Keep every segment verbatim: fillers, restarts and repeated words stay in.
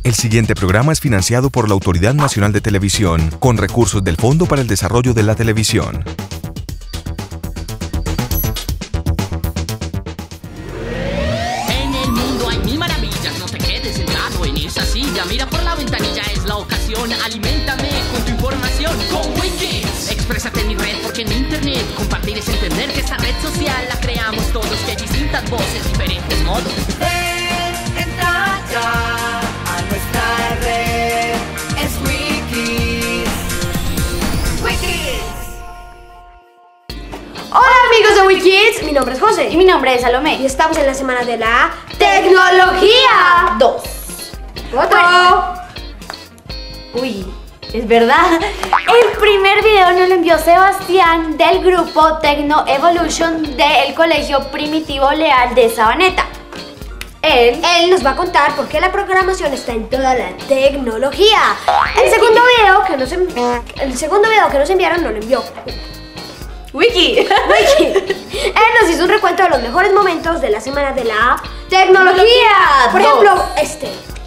El siguiente programa es financiado por la Autoridad Nacional de Televisión, con recursos del Fondo para el Desarrollo de la Televisión. En el mundo hay mil maravillas, no te quedes sentado en esa silla. Mira por la ventanilla, es la ocasión. Aliméntame con tu información. Con Wikis, exprésate en mi red, porque en internet compartir es entender que esta red social la creamos todos, que hay distintas voces, diferentes modos. Ven, entra ya a nuestra red, es Wikis. Wikis. Hola amigos de Wikis, mi nombre es José. Y mi nombre es Salomé. Y estamos en la semana de la Tecnología dos. ¡Foto! Uy, es verdad. El primer video nos lo envió Sebastián del grupo Tecno Evolution del Colegio Primitivo Leal de Sabaneta. Él, él nos va a contar por qué la programación está en toda la tecnología. El segundo video que nos, en- el segundo video que nos enviaron no lo envió Wiki. Wiki. Él nos hizo un recuento de los mejores momentos de la semana de la tecnología. Por Dos. ejemplo, este.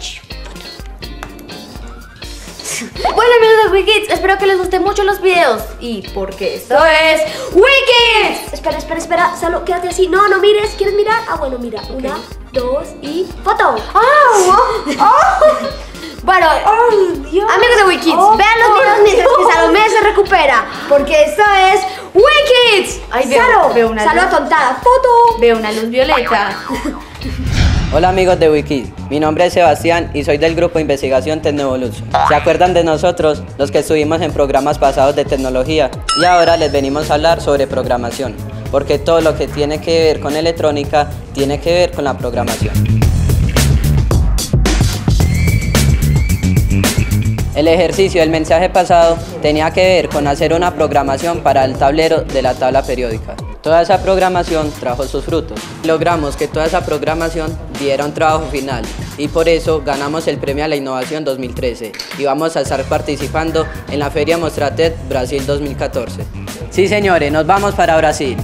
Bueno amigos de Wikis, espero que les gusten mucho los videos. Y porque esto es Wikis. Espera, espera, espera, Salo, quédate así. No, no mires, ¿quieres mirar? Ah, bueno, mira. Una, dos y foto. ¡Ah! Bueno, ¡Oh, Dios! amigos de Wikis, Oh, vean los por videos mientras Dios. que Salomé se recupera, porque esto es Wikis. Ay, veo- Salo, veo una Salo luz. atontada, foto. Veo una luz violeta. Hola amigos de Wikis, mi nombre es Sebastián y soy del grupo de investigación Tecno Evolution. ¿Se acuerdan de nosotros, los que estuvimos en programas pasados de tecnología? Y ahora les venimos a hablar sobre programación, porque todo lo que tiene que ver con electrónica tiene que ver con la programación. El ejercicio del mensaje pasado tenía que ver con hacer una programación para el tablero de la tabla periódica. Toda esa programación trajo sus frutos. Logramos que toda esa programación diera un trabajo final y por eso ganamos el premio a la innovación dos mil trece y vamos a estar participando en la Feria Mostrated Brasil dos mil catorce. Sí señores, nos vamos para Brasil.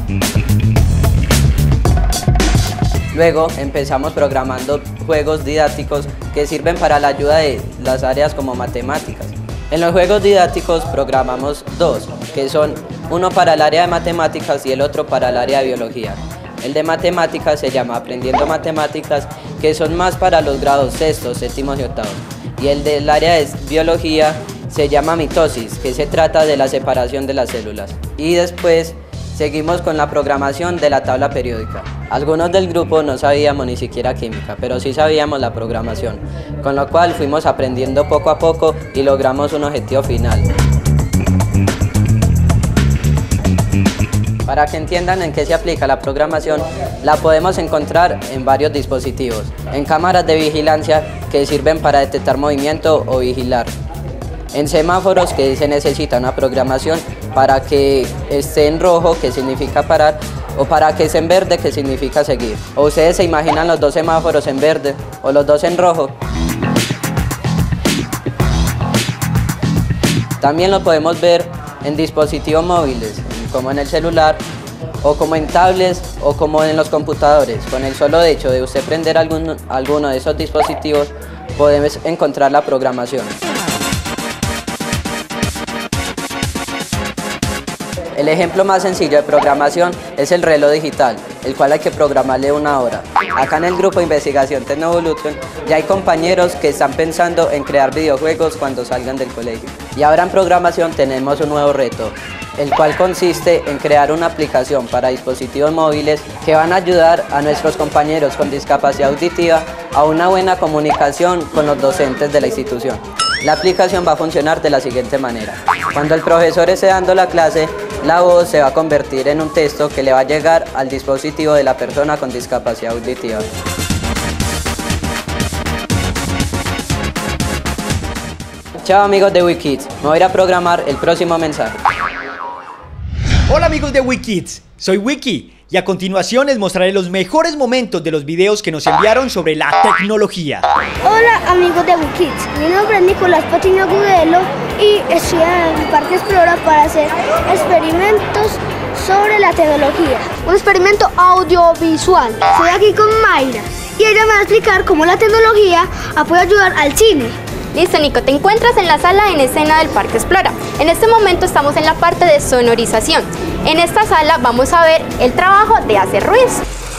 Luego empezamos programando juegos didácticos que sirven para la ayuda de las áreas como matemáticas. En los juegos didácticos programamos dos, que son uno para el área de matemáticas y el otro para el área de biología. El de matemáticas se llama Aprendiendo Matemáticas, que son más para los grados sextos, séptimos y octavos. Y el del área de biología se llama Mitosis, que se trata de la separación de las células. Y después seguimos con la programación de la tabla periódica. Algunos del grupo no sabíamos ni siquiera química, pero sí sabíamos la programación, con lo cual fuimos aprendiendo poco a poco y logramos un objetivo final. Para que entiendan en qué se aplica la programación, la podemos encontrar en varios dispositivos, en cámaras de vigilancia que sirven para detectar movimiento o vigilar, en semáforos que se necesita una programación para que esté en rojo, que significa parar, o para que esté en verde, que significa seguir. O ustedes se imaginan los dos semáforos en verde o los dos en rojo. También lo podemos ver en dispositivos móviles, como en el celular, o como en tablets, o como en los computadores. Con el solo hecho de usted prender algún, alguno de esos dispositivos, podemos encontrar la programación. El ejemplo más sencillo de programación es el reloj digital, el cual hay que programarle una hora. Acá en el grupo de investigación Tecno Evolution ya hay compañeros que están pensando en crear videojuegos cuando salgan del colegio. Y ahora en programación tenemos un nuevo reto, el cual consiste en crear una aplicación para dispositivos móviles que van a ayudar a nuestros compañeros con discapacidad auditiva a una buena comunicación con los docentes de la institución. La aplicación va a funcionar de la siguiente manera. Cuando el profesor esté dando la clase, la voz se va a convertir en un texto que le va a llegar al dispositivo de la persona con discapacidad auditiva. Chao amigos de Wikis, me voy a ir a programar el próximo mensaje. Hola amigos de Wikis, soy Wiki y a continuación les mostraré los mejores momentos de los videos que nos enviaron sobre la tecnología. Hola amigos de Wikis, mi nombre es Nicolás Patiño Agudelo y estoy en Parque Explora para hacer experimentos sobre la tecnología. Un experimento audiovisual. Estoy aquí con Mayra y ella me va a explicar cómo la tecnología puede ayudar al cine. Listo, Nico, te encuentras en la sala en escena del Parque Explora. En este momento estamos en la parte de sonorización. En esta sala vamos a ver el trabajo de hacer ruidos.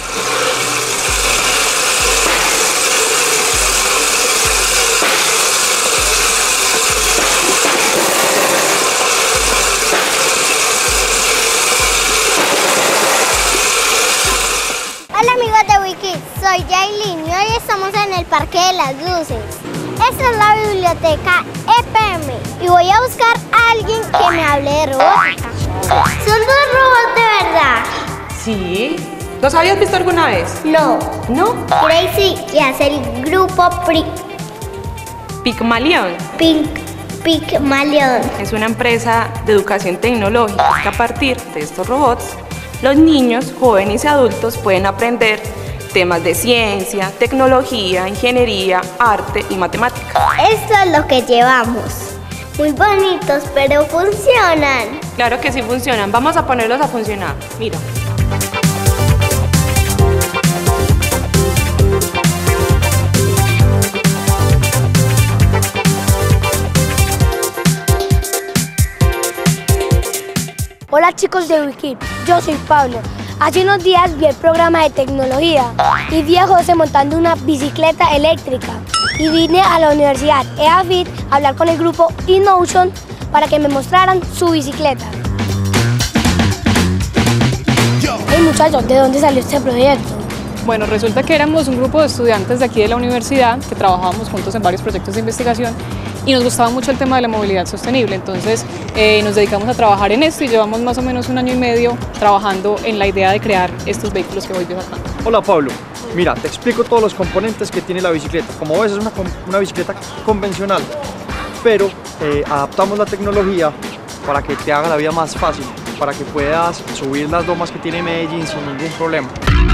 Hola amigos de WiKids, soy Yailin y hoy estamos en el Parque de las Luces. Esta es la biblioteca E P M y voy a buscar a alguien que me hable de robótica. ¿Son dos robots de verdad? Sí. ¿Los habías visto alguna vez? No. ¿No? Gracie y hace el grupo Pri Pygmalion. Pink Pygmalion. Es una empresa de educación tecnológica que a partir de estos robots, los niños, jóvenes y adultos pueden aprender temas de ciencia, tecnología, ingeniería, arte y matemática. Esto es lo que llevamos. Muy bonitos, pero funcionan. Claro que sí funcionan. Vamos a ponerlos a funcionar. Mira. Hola chicos de WiKids, yo soy Pablo. Hace unos días vi el programa de tecnología y vi a José montando una bicicleta eléctrica y vine a la universidad E A F I T a hablar con el grupo InMotion para que me mostraran su bicicleta. Hey muchachos, ¿de dónde salió este proyecto? Bueno, resulta que éramos un grupo de estudiantes de aquí de la universidad que trabajábamos juntos en varios proyectos de investigación y nos gustaba mucho el tema de la movilidad sostenible, entonces eh, nos dedicamos a trabajar en esto y llevamos más o menos un año y medio trabajando en la idea de crear estos vehículos que hoy ves acá. Hola Pablo, mira, te explico todos los componentes que tiene la bicicleta. Como ves es una, una bicicleta convencional, pero eh, adaptamos la tecnología para que te haga la vida más fácil, para que puedas subir las lomas que tiene Medellín sin ningún problema.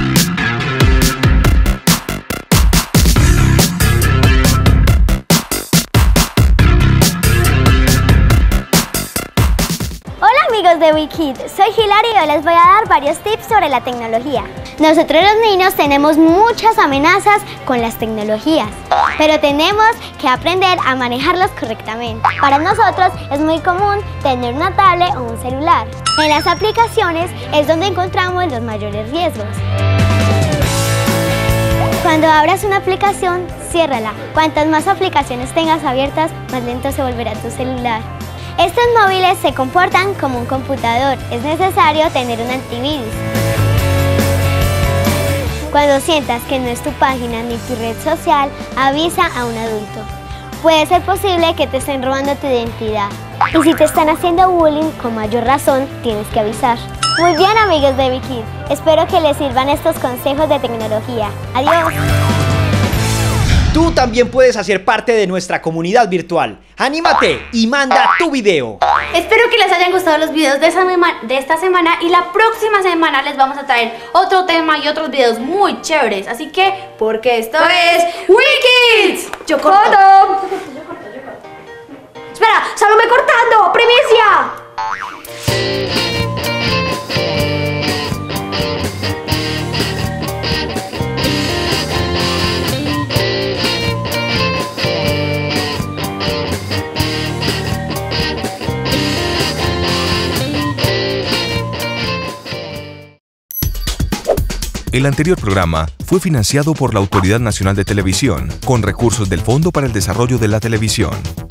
Amigos de WiKids, soy Hilary y hoy les voy a dar varios tips sobre la tecnología. Nosotros los niños tenemos muchas amenazas con las tecnologías, pero tenemos que aprender a manejarlas correctamente. Para nosotros es muy común tener una tablet o un celular. En las aplicaciones es donde encontramos los mayores riesgos. Cuando abras una aplicación, ciérrala. Cuantas más aplicaciones tengas abiertas, más lento se volverá tu celular. Estos móviles se comportan como un computador, es necesario tener un antivirus. Cuando sientas que no es tu página ni tu red social, avisa a un adulto. Puede ser posible que te estén robando tu identidad. Y si te están haciendo bullying, con mayor razón, tienes que avisar. Muy bien amigos de WiKids, espero que les sirvan estos consejos de tecnología. Adiós. Tú también puedes hacer parte de nuestra comunidad virtual. ¡Anímate y manda tu video! Espero que les hayan gustado los videos de, esa de esta semana y la próxima semana les vamos a traer otro tema y otros videos muy chéveres. Así que, porque esto es WiKids. Yo corto. Yo corto, yo corto, yo corto. Espera, Salome cortando, primicia. El anterior programa fue financiado por la Autoridad Nacional de Televisión, con recursos del Fondo para el Desarrollo de la Televisión.